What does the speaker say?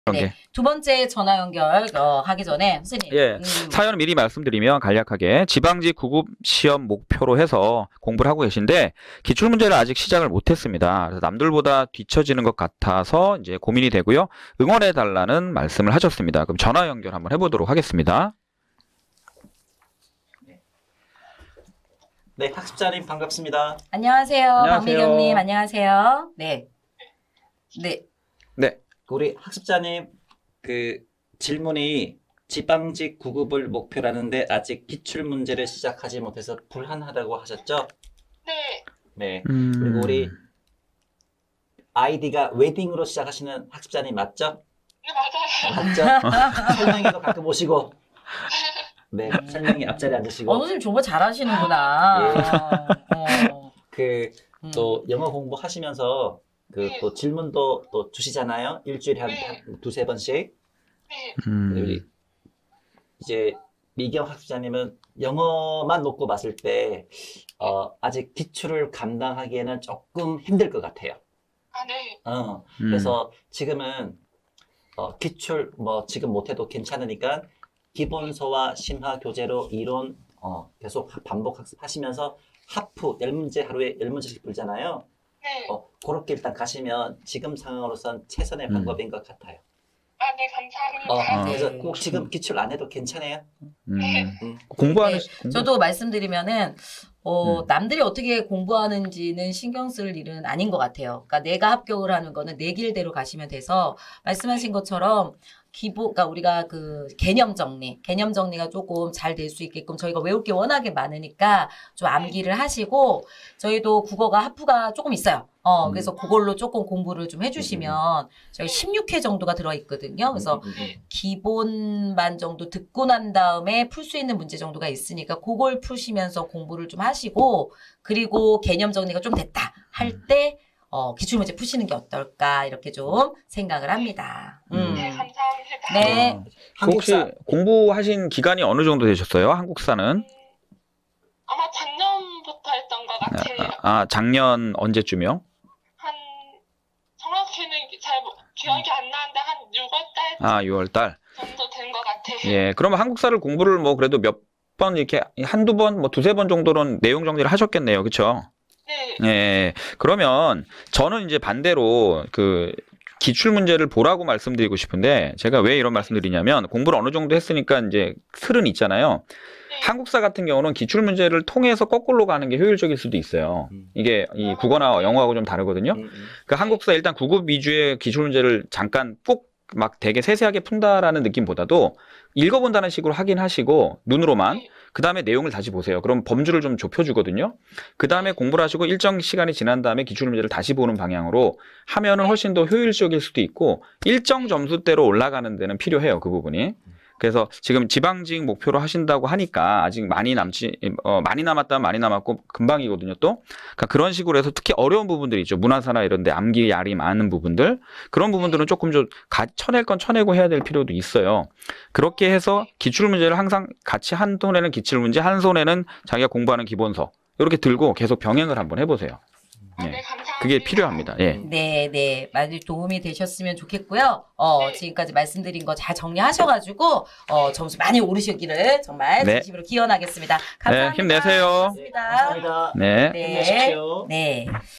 네. 두 번째 전화 연결 하기 전에 선생님. 예, 사연 미리 말씀드리면 간략하게 지방직 구급 시험 목표로 해서 공부를 하고 계신데 기출문제를 아직 시작을 못했습니다. 그래서 남들보다 뒤처지는 것 같아서 이제 고민이 되고요. 응원해 달라는 말씀을 하셨습니다. 그럼 전화 연결 한번 해보도록 하겠습니다. 네, 학습자님 반갑습니다. 안녕하세요. 안녕하세요. 박미경님 안녕하세요. 네. 네. 네. 우리 학습자님 그 질문이 지방직 구급을 목표로 하는데 아직 기출 문제를 시작하지 못해서 불안하다고 하셨죠? 네. 네. 그리고 우리 아이디가 웨딩으로 시작하시는 학습자님 맞죠? 네, 맞아요. 맞죠? 설명회도 가끔 오시고. 네, 설명회 앞자리에 앉으시고. 선생님 정말 잘하시는구나. 또 영어 공부하시면서 또 질문도 또 주시잖아요. 일주일에 한 두세 번씩. 네. 우리 이제 미경 학습자님은 영어만 놓고 봤을 때 아직 기출을 감당하기에는 조금 힘들 것 같아요. 아, 네. 그래서 지금은 기출 뭐 지금 못해도 괜찮으니까 기본서와 심화 교재로 이론 계속 반복 학습하시면서 하프 10문제 하루에 10문제씩 풀잖아요. 네. 그렇게 일단 가시면 지금 상황으로선 최선의 방법인 것 같아요. 아, 네, 감사합니다. 그래서 꼭 지금 기출 안 해도 괜찮아요. 공부하는 저도 말씀드리면은 남들이 어떻게 공부하는지는 신경 쓸 일은 아닌 것 같아요. 그러니까 내가 합격을 하는 거는 내 길대로 가시면 돼서 말씀하신 것처럼 그러니까 우리가 그 개념 정리가 조금 잘 될 수 있게끔 저희가 외울 게 워낙에 많으니까 좀 암기를 하시고 저희도 국어가 하프가 조금 있어요. 그래서 그걸로 조금 공부를 좀 해주시면 저희 16회 정도가 들어있거든요. 그래서 기본반 정도 듣고 난 다음에 풀 수 있는 문제 정도가 있으니까 그걸 푸시면서 공부를 좀 하시고 그리고 개념 정리가 좀 됐다 할 때 기출문제 푸시는 게 어떨까 이렇게 좀 생각을 합니다. 네, 감사합니다. 네. 혹시 공부하신 기간이 어느 정도 되셨어요? 한국사는? 아마 작년부터 했던 것 같아요. 작년 언제쯤이요? 한 정확히는 잘 기억이 안 나는데 한 6월달 6월달. 정도 된 것 같아요. 예, 그러면 한국사를 공부를 뭐 그래도 몇 번 이렇게 한두 번, 뭐 두세 번 정도는 내용 정리를 하셨겠네요. 그렇죠? 네. 예, 그러면 저는 이제 반대로 그 기출 문제를 보라고 말씀드리고 싶은데 제가 왜 이런 말씀드리냐면 공부를 어느 정도 했으니까 이제 틀은 있잖아요. 네. 한국사 같은 경우는 기출 문제를 통해서 거꾸로 가는 게 효율적일 수도 있어요. 이게 이 국어나 영어하고 좀 다르거든요. 그 한국사 일단 구급 위주의 기출 문제를 잠깐 꼭 막 되게 세세하게 푼다라는 느낌보다도 읽어본다는 식으로 하긴 하시고 눈으로만 그 다음에 내용을 다시 보세요. 그럼 범주를 좀 좁혀주거든요. 그 다음에 공부를 하시고 일정 시간이 지난 다음에 기출 문제를 다시 보는 방향으로 하면은 훨씬 더 효율적일 수도 있고 일정 점수대로 올라가는 데는 필요해요. 그 부분이. 그래서 지금 지방직 목표로 하신다고 하니까 아직 많이 남았다면 많이 남았고 금방이거든요 또. 그러니까 그런 식으로 해서 특히 어려운 부분들이 있죠. 문화사나 이런 데 암기 yar이 많은 부분들. 그런 부분들은 조금 좀 쳐낼 건 쳐내고 해야 될 필요도 있어요. 그렇게 해서 기출문제를 항상 같이 한 손에는 기출문제, 한 손에는 자기가 공부하는 기본서 이렇게 들고 계속 병행을 한번 해보세요. 아, 네, 감사합니다. 그게 필요합니다. 예. 네. 많이 도움이 되셨으면 좋겠고요. 지금까지 말씀드린 거 잘 정리하셔가지고, 점수 많이 오르시기를 정말 네. 진심으로 기원하겠습니다. 감사합니다. 네, 힘내세요. 고맙습니다. 감사합니다. 네. 네. 힘내십시오. 네.